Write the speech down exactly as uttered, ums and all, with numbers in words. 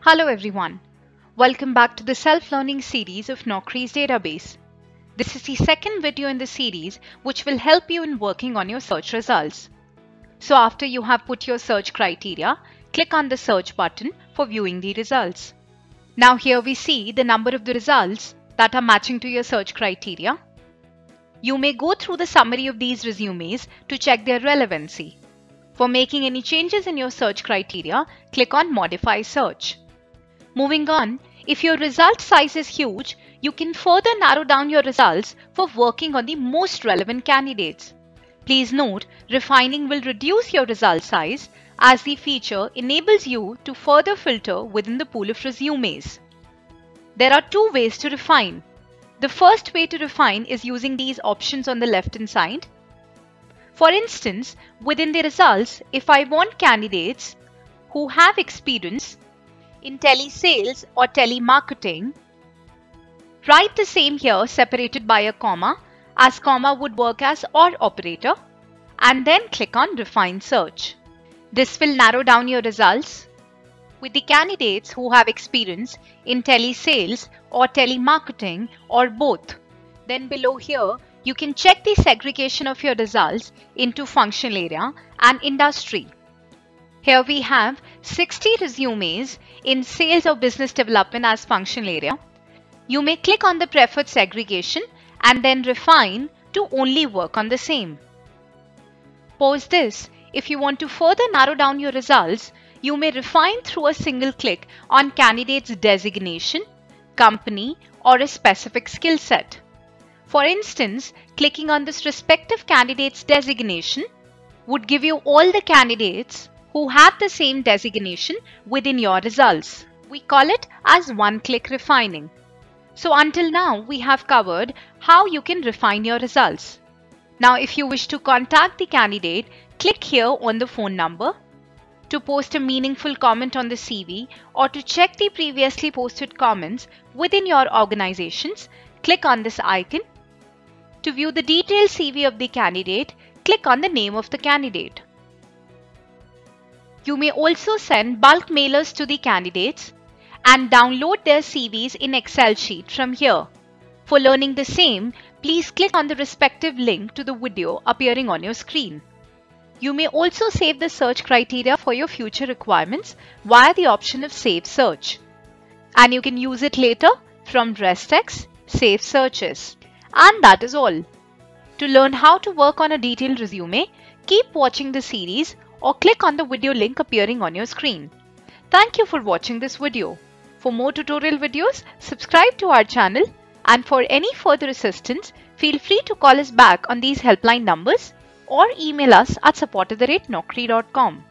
Hello everyone. Welcome back to the self-learning series of Naukri's database. This is the second video in the series which will help you in working on your search results. So after you have put your search criteria, click on the search button for viewing the results. Now here we see the number of the results that are matching to your search criteria. You may go through the summary of these resumes to check their relevancy. For making any changes in your search criteria, click on Modify Search. Moving on, if your result size is huge, you can further narrow down your results for working on the most relevant candidates. Please note, refining will reduce your result size as the feature enables you to further filter within the pool of resumes. There are two ways to refine. The first way to refine is using these options on the left-hand side. For instance, within the results, if I want candidates who have experience in telesales or telemarketing, write the same here separated by a comma, as comma would work as or operator, and then click on Refine Search. This will narrow down your results with the candidates who have experience in telesales or telemarketing or both. Then below here, you can check the segregation of your results into functional area and industry. Here we have sixty resumes in sales or business development as functional area. You may click on the preferred segregation and then refine to only work on the same. Pause this. If you want to further narrow down your results, you may refine through a single click on candidate's designation, company, or a specific skill set. For instance, clicking on this respective candidate's designation would give you all the candidates who have the same designation within your results. We call it as one-click refining. So until now, we have covered how you can refine your results. Now, if you wish to contact the candidate, click here on the phone number. To post a meaningful comment on the C V or to check the previously posted comments within your organizations, click on this icon. To view the detailed C V of the candidate, click on the name of the candidate. You may also send bulk mailers to the candidates and download their C Vs in Excel sheet from here. For learning the same, please click on the respective link to the video appearing on your screen. You may also save the search criteria for your future requirements via the option of Save Search. And you can use it later from RESTEX Save Searches. And that is all. To learn how to work on a detailed resume, keep watching the series or click on the video link appearing on your screen. Thank you for watching this video. For more tutorial videos, subscribe to our channel, and for any further assistance, feel free to call us back on these helpline numbers or email us at support at the rate naukri dot com.